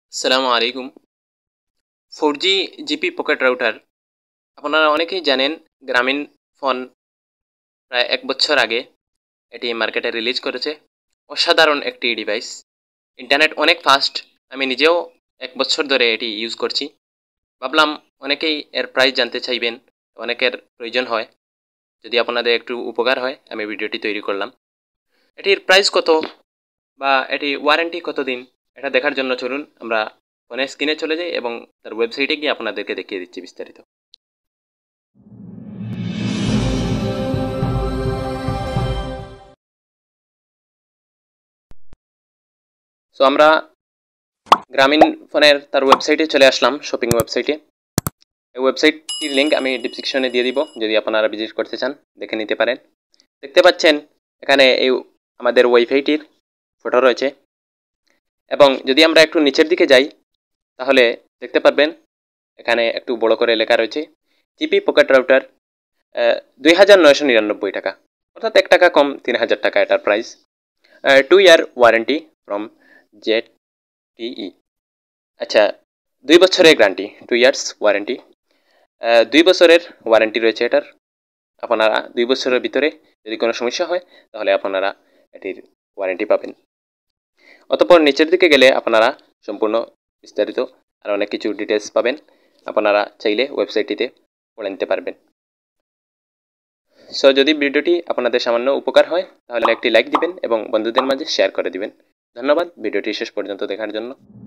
আসসালামু আলাইকুম। 4G GP pocket router আপনারা অনেকেই জানেন। গ্রামীণ ফোন প্রায় 1 বছর আগে এটি মার্কেটে রিলিজ করেছে। অসাধারণ একটি ডিভাইস, ইন্টারনেট অনেক ফাস্ট। আমি নিজেও 1 বছর ধরে এটি ইউজ করছি। ভাবলাম অনেকেই এর প্রাইস জানতে চাইবেন, অনেকের প্রয়োজন হয়। যদি আপনাদের একটু উপকার হয় আমি ভিডিওটি তৈরি করলাম। এটির প্রাইস কত বা এটি ওয়ারেন্টি কতদিন এটা দেখার জন্য চলুন আমরা ফোনের স্ক্রিনে চলে যাই এবং তার ওয়েবসাইটে গিয়ে আপনাদেরকে দেখিয়ে দিচ্ছি বিস্তারিত। সো আমরা গ্রামীণ ফোনের তার ওয়েবসাইটে চলে আসলাম, শপিং ওয়েবসাইটে। এই ওয়েবসাইটটির লিঙ্ক আমি ডিসক্রিপশনে দিয়ে দিব, যদি আপনারা ভিজিট করতে চান দেখে নিতে পারেন। দেখতে পাচ্ছেন এখানে এই আমাদের ওয়াইফাইটির ফটো রয়েছে, এবং যদি আমরা একটু নিচের দিকে যাই তাহলে দেখতে পারবেন এখানে একটু বড় করে লেখা রয়েছে জিপি পকেট রাউটার 2999 টাকা, অর্থাৎ 1 টাকা কম, 3000 টাকা এটার price. 2 year warranty from ZTE। আচ্ছা, 2 বছরের গ্যারান্টি, 2 ইয়ার্স ওয়ারেন্টি। 2 বছরের ওয়ারেন্টি রয়েছে এটার। আপনারা 2 বছরের ভিতরে যদি কোনো সমস্যা হয় তাহলে আপনারা এটির ওয়ারেন্টি পাবেন। অতঃপর নিচের দিকে গেলে আপনারা সম্পূর্ণ বিস্তারিত আর অনেক কিছু ডিটেলস পাবেন। আপনারা চাইলে ওয়েবসাইটটিতে পড়ে নিতে পারবেন। সো যদি ভিডিওটি আপনাদের সামান্য উপকার হয় তাহলে একটি লাইক দিবেন এবং বন্ধুদের মাঝে শেয়ার করে দিবেন। ধন্যবাদ ভিডিওটি শেষ পর্যন্ত দেখার জন্য।